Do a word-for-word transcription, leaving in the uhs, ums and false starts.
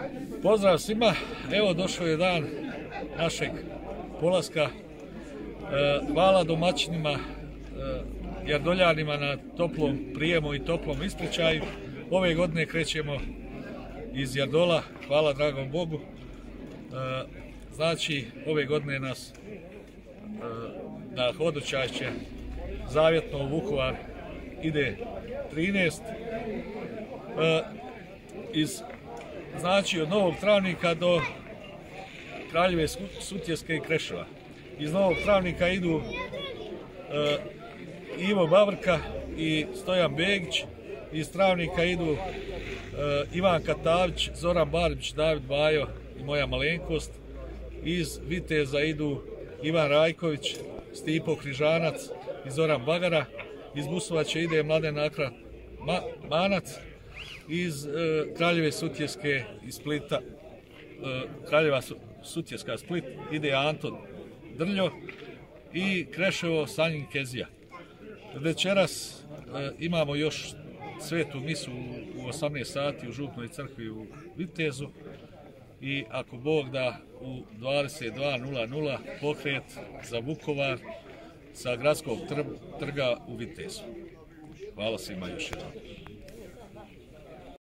Pozdrav svima, evo došao je dan našeg polaska. Hvala domaćinima Jardoljanima na toplom prijemu i toplom ispričaju. Ove godine krećemo iz Jardola, hvala dragom Bogu. Znači, ove godine nas na hodočašće zavjetno u Vukovar ide trinaest. Iz, znači od Novog Travnika do Kraljeve Sutjeske i Kreševa. Iz Novog Travnika idu uh, Ivo Bavrka i Stojan Begić. Iz Travnika idu uh, Ivan Katavić, Zoran Barbić, David Bajo i moja malenkost. Iz Viteza idu Ivan Rajković, Stipo Križanac i Zoran Bagara. Iz Busovače ide Mladen Akra Ma Manac. Iz uh, Kraljeve Sutjeske i Splita, uh, Kraljeva Sutjeska Split ide Anton Drljo i Kreševo Sanjin Kezija. Večeras uh, imamo još svetu misu u, u osamnaest sati u Župnoj crkvi u Vitezu i ako Bog da u dvadeset dva nula nula pokret za Vukovar sa gradskog trga u Vitezu. Hvala svima još jednom.